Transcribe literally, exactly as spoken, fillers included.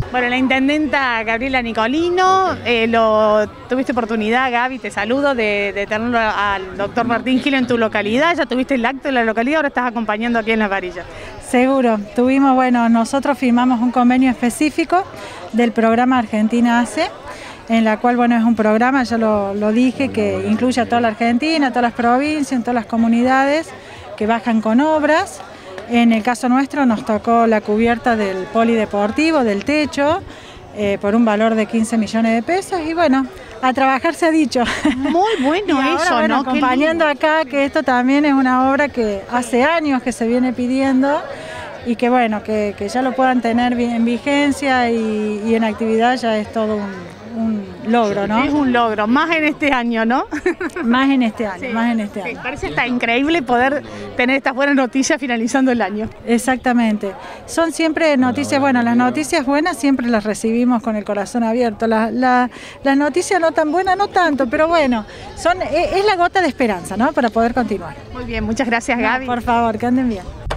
Bueno, la intendenta Gabriela Nicolino, eh, lo, tuviste oportunidad, Gaby, te saludo, de, de tenerlo al doctor Martín Gil en tu localidad. Ya tuviste el acto en la localidad, ahora estás acompañando aquí en Las Varillas. Seguro, tuvimos, bueno, nosotros firmamos un convenio específico del programa Argentina Hace, en la cual, bueno, es un programa, ya lo, lo dije, que incluye a toda la Argentina, a todas las provincias, en todas las comunidades que bajan con obras. En el caso nuestro nos tocó la cubierta del polideportivo, del techo, eh, por un valor de quince millones de pesos y bueno, a trabajar se ha dicho. Muy bueno ahora, eso, bueno, ¿no? Acompañando acá que esto también es una obra que hace años que se viene pidiendo y que bueno, que, que ya lo puedan tener en vigencia y, y en actividad ya es todo un, un logro, ¿no? Es un logro, más en este año, ¿no? Más en este año, Sí, más en este sí, año. parece está increíble poder tener estas buenas noticias finalizando el año. Exactamente. Son siempre noticias buenas. Las noticias buenas siempre las recibimos con el corazón abierto. La, la, las noticias no tan buenas, no tanto, pero bueno, son, es, es la gota de esperanza, ¿no? Para poder continuar. Muy bien, muchas gracias, Gaby. No, por favor, que anden bien.